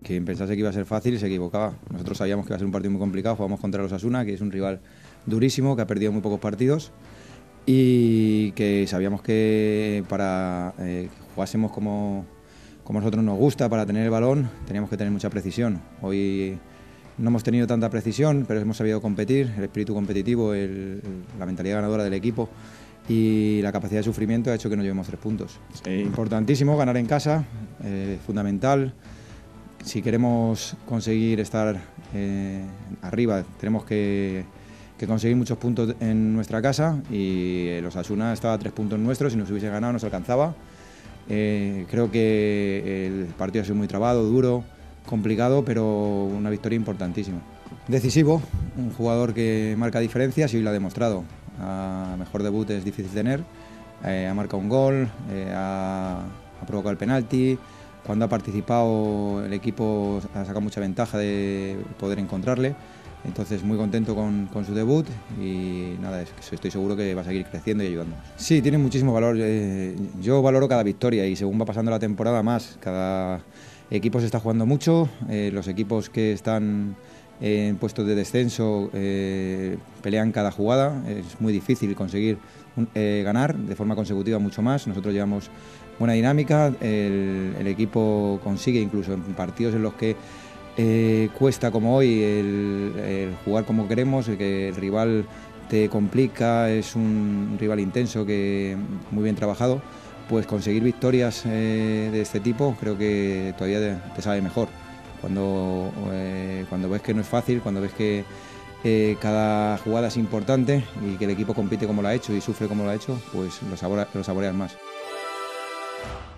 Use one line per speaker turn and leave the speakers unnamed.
Quien pensase que iba a ser fácil se equivocaba. Nosotros sabíamos que iba a ser un partido muy complicado, jugamos contra los Osasuna, que es un rival durísimo, que ha perdido muy pocos partidos y que sabíamos que para que jugásemos como a nosotros nos gusta, para tener el balón, teníamos que tener mucha precisión. Hoy no hemos tenido tanta precisión, pero hemos sabido competir, el espíritu competitivo, la mentalidad ganadora del equipo y la capacidad de sufrimiento ha hecho que nos llevemos 3 puntos. Importantísimo ganar en casa, fundamental. Si queremos conseguir estar arriba, tenemos que conseguir muchos puntos en nuestra casa y el Osasuna estaba a 3 puntos nuestros, si nos hubiese ganado nos alcanzaba. Creo que el partido ha sido muy trabado, duro, complicado, pero una victoria importantísima. Decisivo, un jugador que marca diferencias y hoy lo ha demostrado. A mejor debut es difícil tener, ha marcado un gol, ha provocado el penalti. Cuando ha participado el equipo ha sacado mucha ventaja de poder encontrarle, entonces muy contento con su debut y nada, estoy seguro que va a seguir creciendo y ayudándonos. Sí, tiene muchísimo valor, yo valoro cada victoria y según va pasando la temporada más, cada equipo se está jugando mucho, los equipos que están en puestos de descenso pelean cada jugada, es muy difícil conseguir ganar de forma consecutiva mucho más. Nosotros llevamos buena dinámica, el equipo consigue incluso en partidos en los que cuesta como hoy el jugar como queremos, que el rival te complica, es un rival intenso, que muy bien trabajado, pues conseguir victorias de este tipo creo que todavía te sabe mejor. Cuando ves que no es fácil, cuando ves que cada jugada es importante y que el equipo compite como lo ha hecho y sufre como lo ha hecho, pues lo saboreas más.